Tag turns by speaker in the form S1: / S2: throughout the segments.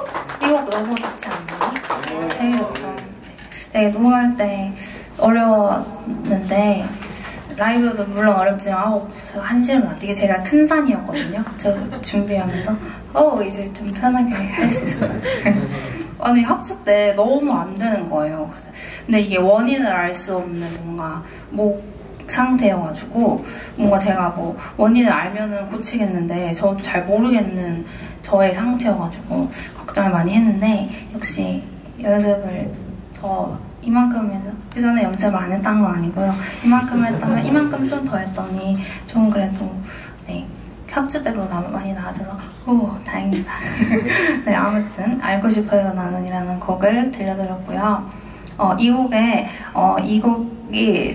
S1: 이거 너무 좋지 않나요? 되게 좋죠. 되게 녹음할 때 어려웠는데 라이브도 물론 어렵지만 저 한시름 나. 이게 제가 큰 산이었거든요. 저 준비하면서 이제 좀 편하게 할 수 있을 것 같아요. 아니 합주 때 너무 안 되는 거예요. 근데 이게 원인을 알 수 없는 뭔가 목 상태여가지고 뭔가 제가 뭐 원인을 알면은 고치겠는데 저도 잘 모르겠는 저의 상태여가지고 걱정을 많이 했는데 역시 연습을 더 이만큼 해서 그 전에 연습을 안 했다는 건 아니고요. 이만큼 했다면 이만큼 좀 더 했더니 좀 그래도 네 합주 때보다 많이 나아져서 다행이다. 네 아무튼 알고 싶어요 나는이라는 곡을 들려드렸고요. 이 곡이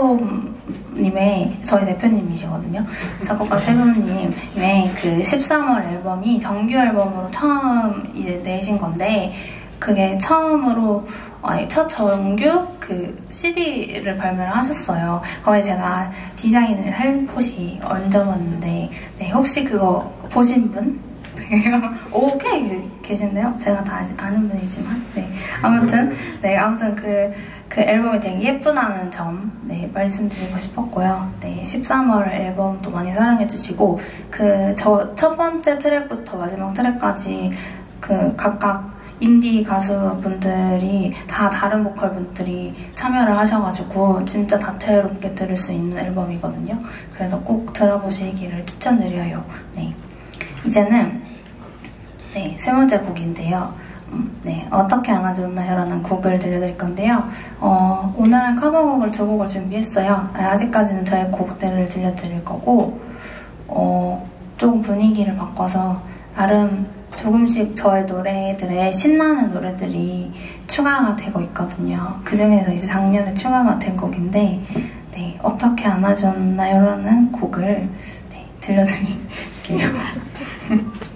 S1: 세범님의 저희 대표님이시거든요. 작곡가 세범님의 그 13월 앨범이 정규 앨범으로 처음 이제 내신 건데 그게 처음으로 첫 정규 그 CD를 발매를 하셨어요. 거기에 제가 디자인을 살포시 얹어봤는데 네, 혹시 그거 보신 분? 꽤 계신데요? 제가 다 아는 분이지만 네. 아무튼 그 앨범이 되게 예쁘다는 점 네, 말씀드리고 싶었고요. 네, 13월 앨범도 많이 사랑해주시고 저 첫 번째 트랙부터 마지막 트랙까지 그 각각 인디 가수분들이 다 다른 보컬 분들이 참여를 하셔가지고 진짜 다채롭게 들을 수 있는 앨범이거든요. 그래서 꼭 들어보시기를 추천드려요. 네, 이제는 네, 세 번째 곡인데요. 네, 어떻게 안아줬나요? 라는 곡을 들려드릴 건데요. 오늘은 커버곡을 두 곡을 준비했어요. 아직까지는 저의 곡들을 들려드릴 거고 조금 분위기를 바꿔서 나름 조금씩 저의 노래들에 신나는 노래들이 추가가 되고 있거든요. 그 중에서 이제 작년에 추가가 된 곡인데 네, 어떻게 안아줬나요? 라는 곡을 네, 들려드릴게요.